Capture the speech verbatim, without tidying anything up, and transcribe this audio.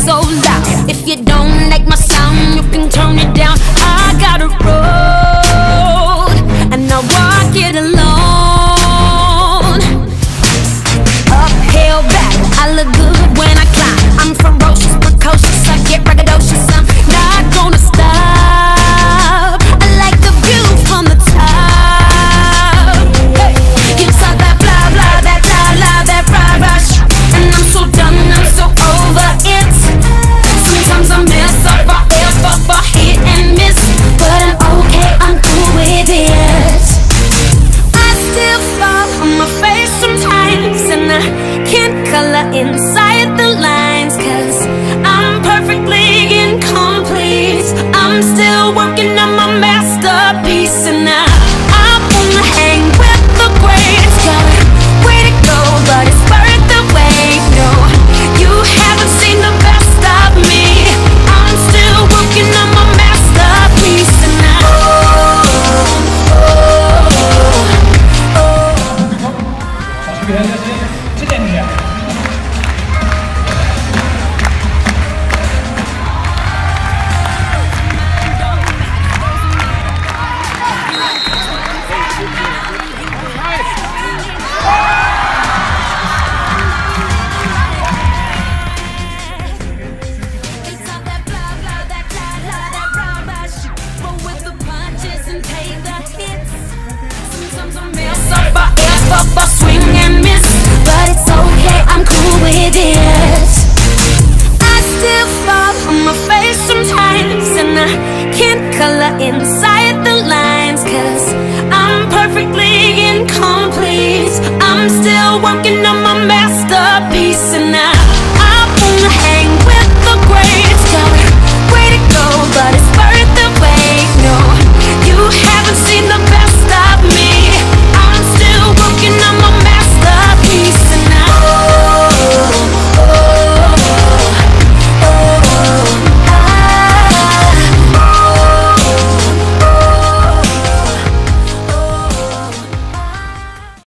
so loud. If you don't like my sound, you can turn it down. I got a road, and I walk it alone. Uphill battle, I look good when I climb. I'm ferocious, precocious, I get braggadocious. I'm not gonna stop. I like the view from the top. Hey, you talk that blah blah, that blah blah, that rah rah sh, and I'm so done, I'm so over it. Sometimes I mess up, I F up, I hit and miss, but I'm okay, I'm cool with it. I still fall on my face sometimes, and I can't color inside the lines, cause I'm perfectly incomplete. I'm still working on my masterpiece, and I, I wanna hang with the greats. Got a way to go, but it's worth the wait. No, you haven't seen the best of me. I'm still working on my masterpiece, and I, oh, oh, oh, oh. 给大家指点指点。 Up, I swing and miss, but it's okay, I'm cool with it. I still fall on my face sometimes, and I can't color inside the lines, cause I'm perfectly incomplete. I'm still working on my masterpiece, and I